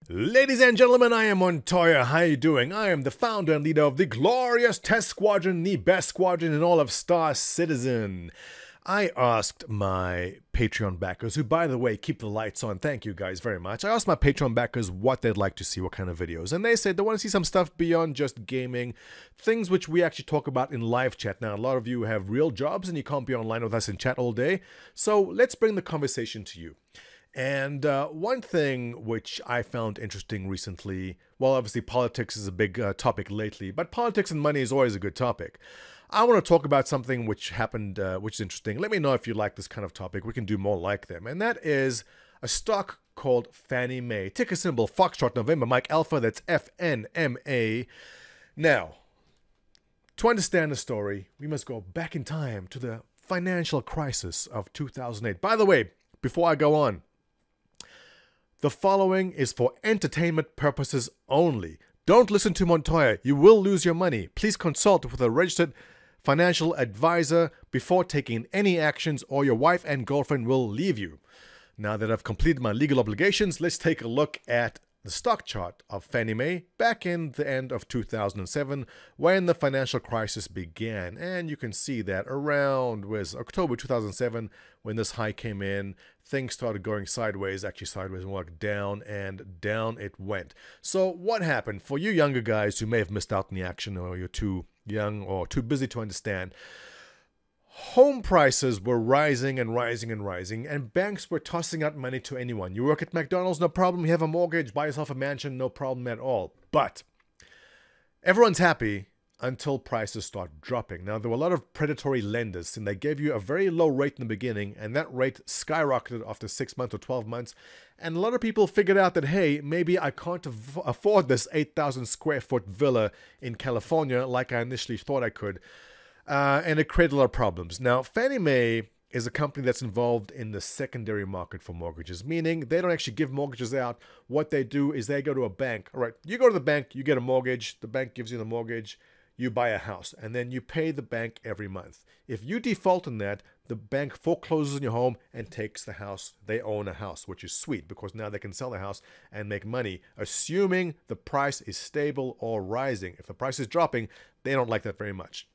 Ladies and gentlemen, I am Montoya. How you doing? I am the founder and leader of the glorious Test Squadron, the best squadron in all of Star Citizen. I asked my Patreon backers, who by the way keep the lights on, thank you guys very much. I asked my Patreon backers what they'd like to see, what kind of videos, and they said they want to see some stuff beyond just gaming, things which we actually talk about in live chat. Now, a lot of you have real jobs and you can't be online with us in chat all day, so let's bring the conversation to you. And one thing which I found interesting recently, well, obviously politics is a big topic lately, but politics and money is always a good topic. I want to talk about something which happened, which is interesting. Let me know if you like this kind of topic. We can do more like them. And that is a stock called Fannie Mae. Ticker symbol Foxtrot November Mike Alpha, that's FNMA. Now, to understand the story, we must go back in time to the financial crisis of 2008. By the way, before I go on, the following is for entertainment purposes only. Don't listen to Montoya. You will lose your money. Please consult with a registered financial advisor before taking any actions, or your wife and girlfriend will leave you. Now that I've completed my legal obligations, let's take a look at the stock chart of Fannie Mae back in the end of 2007 when the financial crisis began. And you can see that around October 2007 when this high came in, things started going sideways, actually sideways, more like down, and down it went. So what happened? For you younger guys who may have missed out on the action, or you're too young or too busy to understand, home prices were rising and rising and rising, and banks were tossing out money to anyone. You work at McDonald's, no problem. You have a mortgage, buy yourself a mansion, no problem at all. But everyone's happy until prices start dropping. Now, there were a lot of predatory lenders, and they gave you a very low rate in the beginning, and that rate skyrocketed after 6 months or 12 months. And a lot of people figured out that, hey, maybe I can't afford this 8,000 square foot villa in California like I initially thought I could. And it created a lot of problems. Now, Fannie Mae is a company that's involved in the secondary market for mortgages, meaning they don't actually give mortgages out. What they do is they go to a bank. All right, you go to the bank, you get a mortgage, the bank gives you the mortgage, you buy a house, and then you pay the bank every month. If you default on that, the bank forecloses on your home and takes the house. They own a house, which is sweet because now they can sell the house and make money, assuming the price is stable or rising. If the price is dropping, they don't like that very much.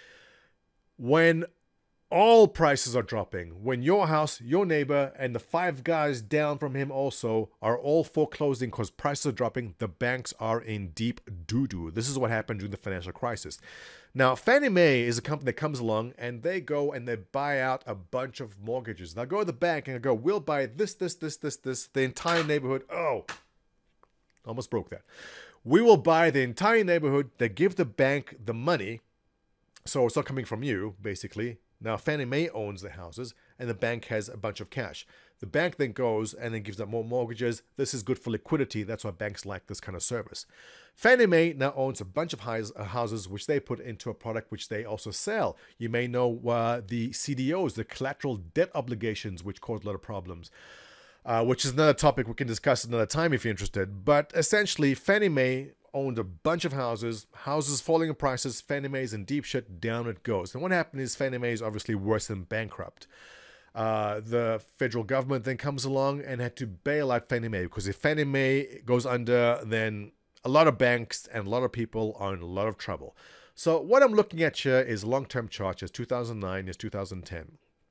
When all prices are dropping, when your house, your neighbor, and the 5 guys down from him also are all foreclosing because prices are dropping, the banks are in deep doo-doo. This is what happened during the financial crisis. Now, Fannie Mae is a company that comes along and they go and they buy out a bunch of mortgages. They'll go to the bank and go, we'll buy this, the entire neighborhood. Oh, almost broke that. We will buy the entire neighborhood. They give the bank the money. So it's not coming from you, basically. Now, Fannie Mae owns the houses, and the bank has a bunch of cash. The bank then goes and then gives out more mortgages. This is good for liquidity. That's why banks like this kind of service. Fannie Mae now owns a bunch of houses, which they put into a product which they also sell. You may know the CDOs, the collateral debt obligations, which cause a lot of problems. Which is another topic we can discuss another time if you're interested. But essentially, Fannie Mae owned a bunch of houses falling in prices, Fannie Mae's in deep shit, down it goes. And what happened is Fannie Mae is obviously worse than bankrupt. The federal government then comes along and had to bail out Fannie Mae, because if Fannie Mae goes under, then a lot of banks and a lot of people are in a lot of trouble. So what I'm looking at here is long-term charts, as 2009 is 2010.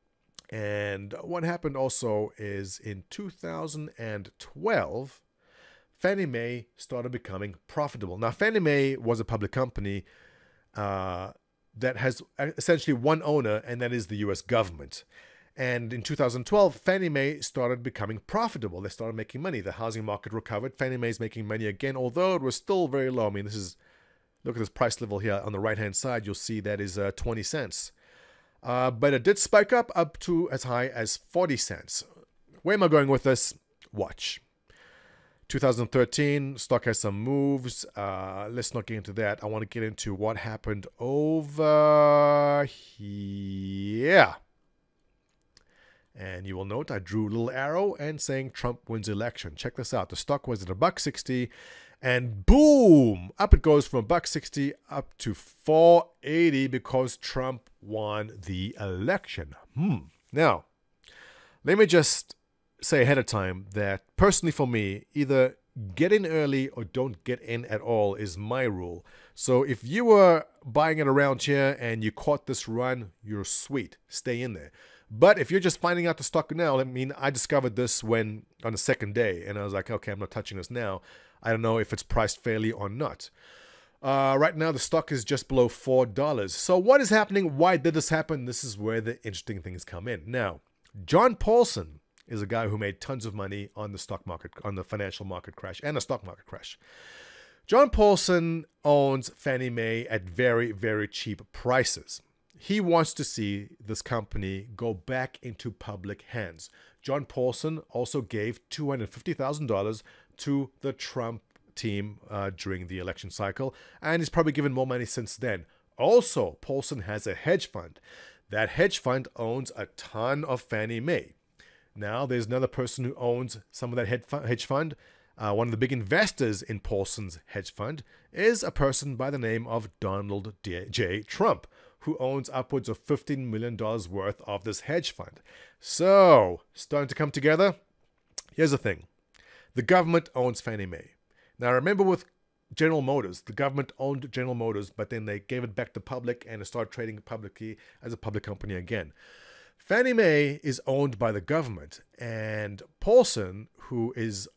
And what happened also is in 2012, Fannie Mae started becoming profitable. Now, Fannie Mae was a public company that has essentially one owner, and that is the U.S. government. And in 2012, Fannie Mae started becoming profitable. They started making money. The housing market recovered. Fannie Mae is making money again, although it was still very low. I mean, look at this price level here on the right-hand side. You'll see that is 20 cents. But it did spike up to as high as 40 cents. Where am I going with this? Watch. 2013, stock has some moves. Let's not get into that. I want to get into what happened over here. And you will note I drew a little arrow and saying Trump wins election. Check this out. The stock was at $1.60 and boom, up it goes from $1.60 up to $4.80 because Trump won the election. Now, let me just say ahead of time that personally for me, either get in early or don't get in at all is my rule. So if you were buying it around here and you caught this run, you're sweet. Stay in there. But if you're just finding out the stock now, I mean, I discovered this on the second day, and I was like, okay, I'm not touching this now. I don't know if it's priced fairly or not. Right now, the stock is just below $4. So what is happening? Why did this happen? This is where the interesting things come in. Now, John Paulson is a guy who made tons of money on the stock market, on the financial market crash and the stock market crash. John Paulson owns Fannie Mae at very, very cheap prices. He wants to see this company go back into public hands. John Paulson also gave $250,000 to the Trump team during the election cycle, and he's probably given more money since then. Also, Paulson has a hedge fund. That hedge fund owns a ton of Fannie Mae. Now, there's another person who owns some of that hedge fund. One of the big investors in Paulson's hedge fund is a person by the name of Donald J. Trump, who owns upwards of $15 million worth of this hedge fund. So, starting to come together. Here's the thing. The government owns Fannie Mae. Now, remember with General Motors, the government owned General Motors, but then they gave it back to public and it started trading publicly as a public company again. Fannie Mae is owned by the government, and Paulson, who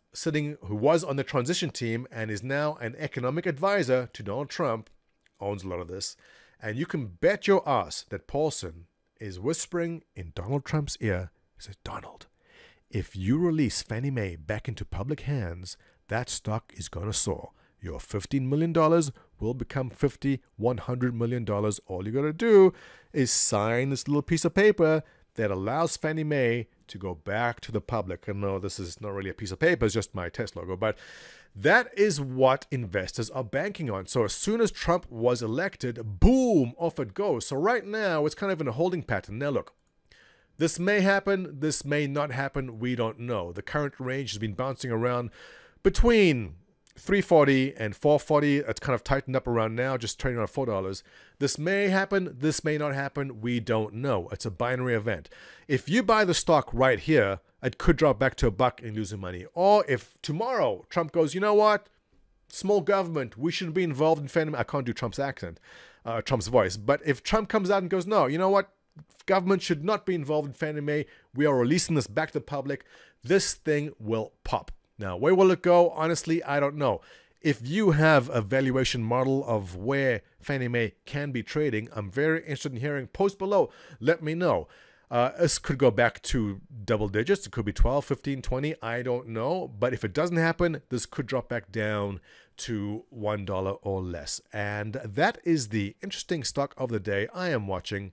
was on the transition team and is now an economic advisor to Donald Trump, owns a lot of this. And you can bet your ass that Paulson is whispering in Donald Trump's ear. He says, Donald, if you release Fannie Mae back into public hands, that stock is going to soar. Your $15 million will become $50, $100 million. All you got to do is sign this little piece of paper that allows Fannie Mae to go back to the public. And no, this is not really a piece of paper, it's just my test logo. But that is what investors are banking on. So as soon as Trump was elected, boom, off it goes. So right now, it's kind of in a holding pattern. Now look, this may happen, this may not happen, we don't know. The current range has been bouncing around between 340 and 440. It's kind of tightened up around now, just trading around $4. This may happen, this may not happen, we don't know. It's a binary event. If you buy the stock right here, it could drop back to $1 and losing money. Or if tomorrow Trump goes, you know what, small government, we shouldn't be involved in Fannie Mae. I can't do Trump's accent, Trump's voice. But if Trump comes out and goes, no, you know what, government should not be involved in Fannie Mae, we are releasing this back to the public, this thing will pop. Now, where will it go? Honestly, I don't know. If you have a valuation model of where Fannie Mae can be trading, I'm very interested in hearing. Post below. Let me know. This could go back to double digits. It could be 12, 15, 20. I don't know. But if it doesn't happen, this could drop back down to $1 or less. And that is the interesting stock of the day I am watching.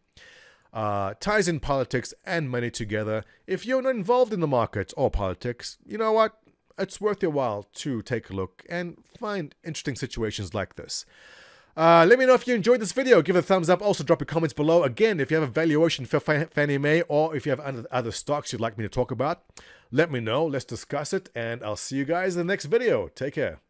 Ties in politics and money together. If you're not involved in the markets or politics, you know what? It's worth your while to take a look and find interesting situations like this. Let me know if you enjoyed this video. Give it a thumbs up. Also, drop your comments below. Again, if you have a valuation for Fannie Mae or if you have other stocks you'd like me to talk about, let me know. Let's discuss it, and I'll see you guys in the next video. Take care.